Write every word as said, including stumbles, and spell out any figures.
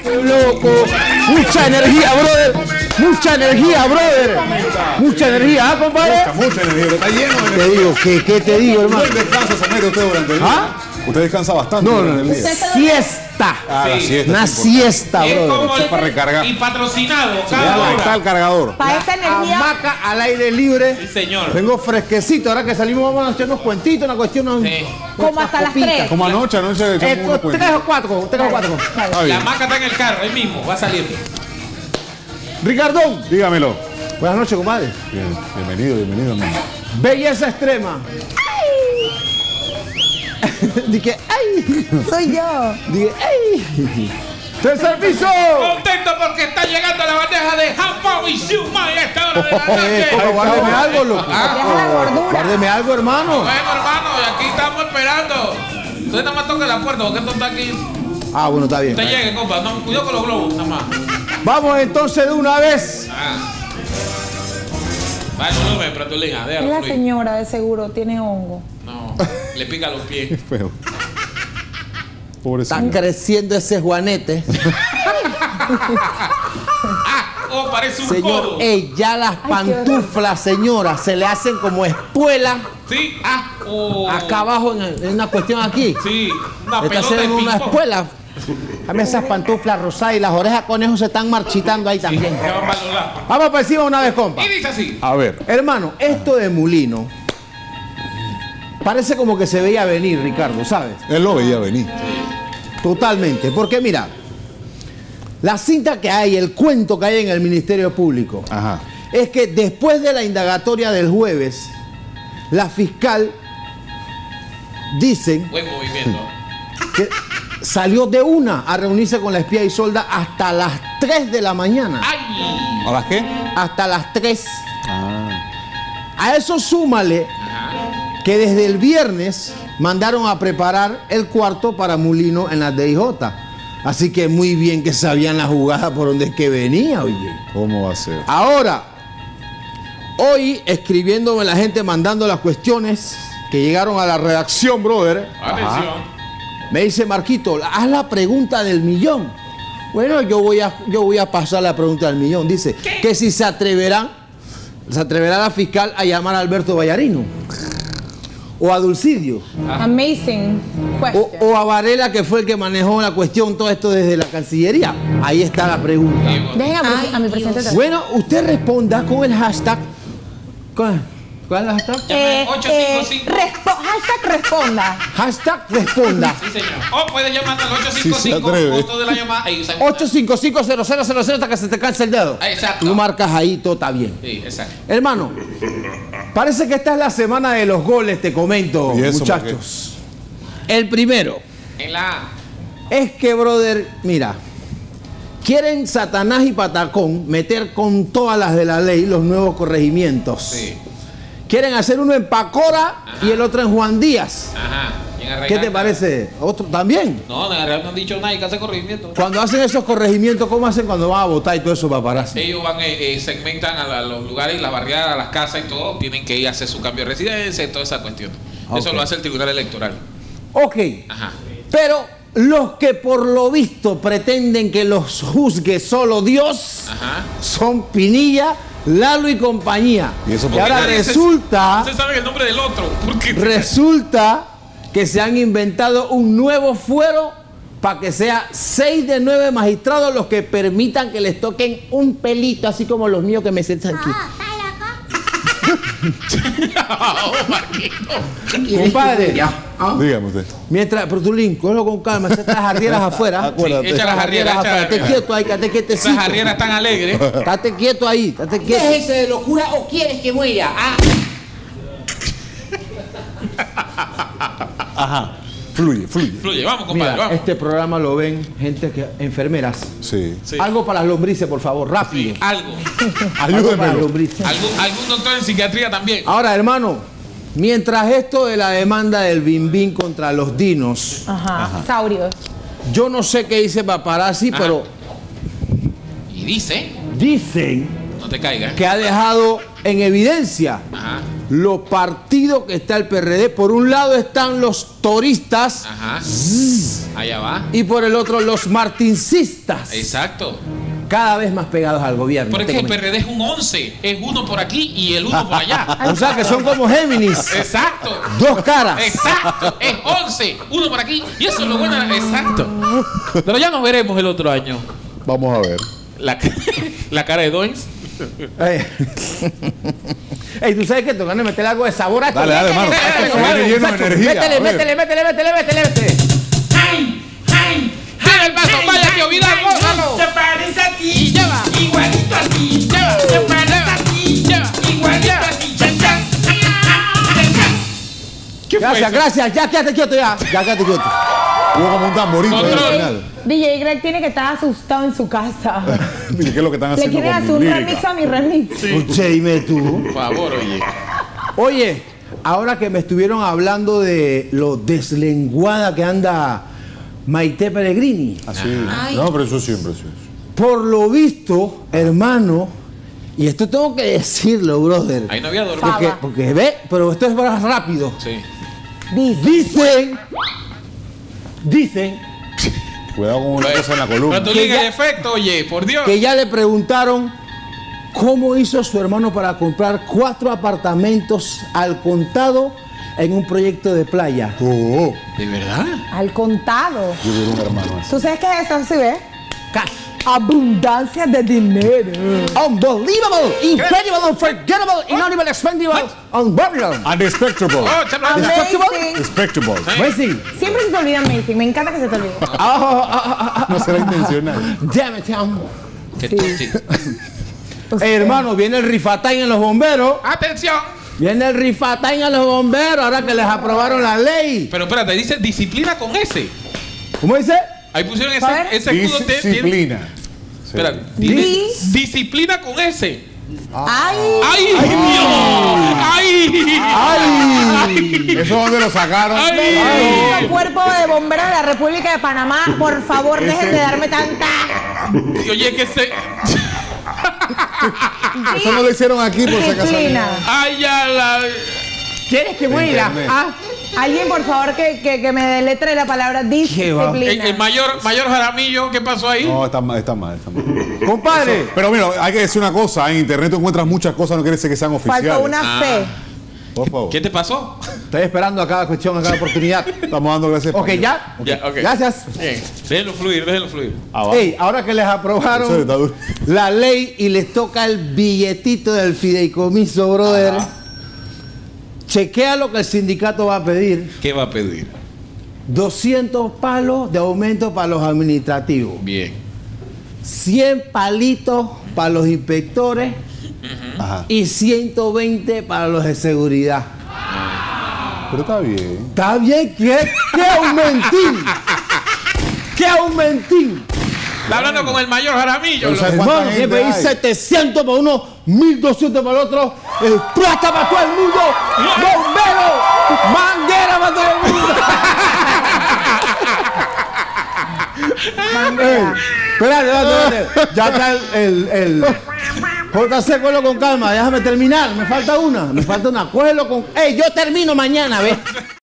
loco. Mucha energía, brother. Mucha energía, brother. Mucha energía, ¿ah, compadre? Mucha, mucha energía. Está lleno de energía. Te digo, ¿qué, qué te digo, hermano? ¿Cuánto descansa se mete usted durante el día? ¿Ah? Usted descansa bastante No, durante no, el día. siesta. Ah, la Sí. siesta. Una es importante. siesta, Es brother. como el- Para recargar. Y patrocinado Ya cada ahí está hora. el cargador. Para esta energía, Hamaca al aire libre. Sí, señor. Vengo fresquecito. Ahora que salimos vamos a hacer unos cuentitos, una cuestión. unos- Sí. como hasta las copitas. tres. Como anoche, anoche echamos Eh, una cuenta. tres o cuatro, tres o cuatro. Está La bien. maca está en el carro, ahí mismo, va a salir. Ricardón, Dígamelo. buenas noches, compadre. Bien, bienvenido, bienvenido, hermano. Belleza extrema. Dije, ay. Soy yo. Dije, ay. Tercer piso. Contento porque está llegando la bandeja de jamón y siumay a esta hora de la Eh, noche. copa, guárdeme algo, loco. Deja la gordura. Guárdeme algo, hermano. Bueno, hermano, y aquí estamos esperando. Usted nada más toca la puerta porque esto está aquí. Ah, bueno, está bien. Usted llegue, compa. No, cuidado con los globos, nada más. Vamos entonces de una vez. Ah. Vale, no me pero tu lija, Es déjalo la fluir. señora de seguro, tiene hongo. No, le pica los pies. Feo. Pobrecito. Está creciendo ese juanete. Ah, oh, parece un Señor, codo. ey, ya las qué pantuflas, señora, se le hacen como espuelas Sí, ah, oh. acá abajo en, en una cuestión aquí. Sí, una Está pelota de haciendo una ping-pong. espuela. Dame esas pantuflas rosadas y las orejas de conejo se están marchitando ahí también. Que van para los lados. Vamos para encima una vez, compa. Y dice así. A ver. Hermano, esto de Mulino parece como que se veía venir, Ricardo, ¿sabes? Él lo veía venir. Totalmente. Porque mira, la cinta que hay, el cuento que hay en el Ministerio Público, Ajá. es que después de la indagatoria del jueves, la fiscal dicen Buen movimiento. que salió de una a reunirse con la espía Isolda hasta las tres de la mañana. ¡Ay! ¿A las qué? Hasta las tres. Ah. A eso súmale Ajá. que desde el viernes mandaron a preparar el cuarto para Mulino en la D I J. Así que muy bien que sabían la jugada por donde es que venía, oye. ¿Cómo va a ser? Ahora, hoy escribiéndome la gente, mandando las cuestiones que llegaron a la redacción, brother. Atención. Me dice Marquito, haz la pregunta del millón. Bueno, yo voy a, yo voy a pasar la pregunta del millón. Dice que si se atreverán, se atreverá la fiscal a llamar a Alberto Vallarino. O a Dulcidio. Amazing O, question. o a Varela, que fue el que manejó la cuestión, todo esto desde la Cancillería. Ahí está la pregunta. Dejen a, mi- a mi presidente también. Bueno, usted responda con el hashtag. ¿Cuál, cuál es el hashtag? Eh, ocho eh, cinco cinco. respo- hashtag responda. Hashtag responda. Sí, señor. O puede llamar al ocho cinco Sí, cinco, se atreve. costo de la llamada. Ahí, exacto. ocho cinco cinco cero cero cero cero hasta que se te canse el dedo. Exacto. Tú marcas ahí, todo está bien. Sí, exacto. Hermano, parece que esta es la semana de los goles, te comento, ¿Y eso por muchachos. El primero En la A. es que, brother, mira, quieren Satanás y Patacón meter con todas las de la ley los nuevos corregimientos. Sí. Quieren hacer uno en Pacora y el otro en Juan Díaz. Ajá. Y en Arraial ¿Qué te está- parece? ¿Otro también? No, en Arraial no han dicho nada y que hace corregimiento. Cuando hacen esos corregimientos, ¿cómo hacen cuando van a votar y todo eso va a pararse? Ellos van, eh, eh, segmentan a, la- a los lugares, las barriadas, a las casas y todo. Tienen que ir a hacer su cambio de residencia y toda esa cuestión. Eso Ok. lo hace el Tribunal Electoral. Ok, Ajá. pero los que por lo visto pretenden que los juzgue solo Dios Ajá. son Pinilla, Lalo y compañía. ¿Y eso por Y qué? ahora Nadie se- resulta, No se sabe el nombre del otro. Porque resulta que se han inventado un nuevo fuero para que sea seis de nueve magistrados los que permitan que les toquen un pelito, así como los míos que me sentan aquí. Oh, Marquito. Compadre, Dígame usted. mientras, pero tú, Lin, cógelo con calma, esas jarrieras afuera. Acuérdate. Echa la jarriera, echa la Estate jarriera. quieto ahí, quédate quietecito. Esas jarrieras tan alegres. Estate quieto ahí, estate quieto. ¿Déjese de locura o quieres que muera? Ah, Ajá. Fluye, fluye. Fluye, vamos, compadre, Mira, vamos. este programa lo ven gente que, enfermeras. Sí. Sí. Algo para las lombrices, por favor, rápido. Algo. Algo para las Ayúdemelo. lombrices. ¿Algún, algún doctor en psiquiatría también. Ahora, hermano, mientras esto de la demanda del Bim Bim contra los dinos, Ajá. Saurios. yo no sé qué dice Paparazzi, Ajá. pero Y dice, dicen no te caigas. que ha dejado en evidencia Ajá. los partidos que está el P R D. Por un lado están los toristas. Ajá. Allá va. Y por el otro los martincistas. Exacto. Cada vez más pegados al gobierno. Porque el P R D es un once. Es uno por aquí y el uno por allá. O sea que son como Géminis. Exacto. Dos caras. Exacto. Es once. Uno por aquí. Y eso es lo bueno. Exacto. Pero ya nos veremos el otro año. Vamos a ver. La, la cara de Doins. Ey. Ey, tú sabes que te van a meter algo de sabor a esto. Dale, dale, hermano. Métele, Esto viene lleno de muchacho. energía. Métele, A ver. métele, métele, métele, métele, métele, métele. ¡Ay! ¡Ay! Tira el vaso, vaya, tío Vidal, gózalo. Se parece a ti. Y lleva. Igualito a ti. Lleva. Se parece a ti. Lleva. Igualito a ti. Chan, chan. Chan, chan. ¿Qué fue Gracias, eso? gracias. Ya quédate quieto ya. Ya quédate quieto. Hubo como un tamborito ahí Control. al final. D J Greg tiene que estar asustado en su casa. Mire, ¿qué es lo que están Le haciendo quieren con hacer mi un lírica? remix a mi remix. Escuché, dime tú. Por favor, oye. Oye, ahora que me estuvieron hablando de lo deslenguada que anda Maite Pellegrini. Así. Ay. No, pero eso siempre, eso es. Por lo visto, hermano, y esto tengo que decirlo, brother. Ahí no había dormido. Porque, porque ve, pero esto es más rápido. Sí. Dice. Dicen, dicen Cuidado con una cosa en la columna. Pero tú Que ligas ya- el efecto, oye, por Dios. que ya le preguntaron cómo hizo su hermano para comprar cuatro apartamentos al contado en un proyecto de playa. Oh, ¿De verdad? Al contado. yo quiero un hermano así. ¿Tú sabes qué es eso? ¿Sí ves? Cash. Abundancia de dinero. Unbelievable, incredible, unforgettable, inaudible, expendable, unburial. Unexpectable. Oh, chalo. Amazing. Respectable. Amazing. Siempre se te olvida Amazing. Me encanta que se te olvide. Ah, ah, ah, ah, No será intencional. Damn it, Tom. Que- sí. Hey, hermano, viene el rifatán en los bomberos. Atención. Viene el rifatán en los bomberos ahora que les aprobaron la ley. Pero espérate, dice disciplina con S. ¿Cómo dice? Ahí pusieron ese, A ver. ese escudo. de- tiene- Disciplina. Sí. Espera, Dis- disciplina con S. Ay. ¡Ay, Dios! ¡Ay! ¡Ay! ¿Eso dónde lo sacaron? ¡Ay! Bendito Cuerpo de Bomberos de la República de Panamá, por favor, dejen de darme tanta. Y oye, que se. Eso no lo hicieron aquí por si acaso. Disciplina. ¡Ay, ya la! ¿Quieres que muera? Internet. Ah, Alguien, por favor, que, que, que me deletre la palabra disciplina. El, el mayor, mayor Jaramillo, ¿qué pasó ahí? No, está mal, está mal, está mal. compadre. Pero mira, hay que decir una cosa. En internet tú encuentras muchas cosas, no quiere decir que sean oficiales. Faltó una Ah. C. Por favor. ¿Qué te pasó? Estoy esperando a cada cuestión, a cada oportunidad. Estamos dando gracias. Ok, España. ya. Ya, ok. Gracias. Bien. Déjenlo fluir, déjenlo fluir. Abajo. Ey, ahora que les Eso aprobaron está duro. la ley y les toca el billetito del fideicomiso, brother. Chequea lo que el sindicato va a pedir. ¿Qué va a pedir? doscientos palos de aumento para los administrativos. Bien. cien palitos para los inspectores Ajá. y ciento veinte para los de seguridad. Pero está bien. ¿Está bien? ¿Qué, qué aumentín? ¿Qué aumentín? Está hablando con el mayor Jaramillo. Pero lo- ¿sabes cuánta Hermano, gente que pedí hay? setecientos para uno, mil doscientos para el otro, eh, plata para todo el mundo, bombero, manguera para todo el mundo. Ey, espérate, espérate, espérate. Ya está el, el, el J C, cógelo con calma, déjame terminar, me falta una, me falta una, cógelo con... Ey, yo termino mañana, ¿ves?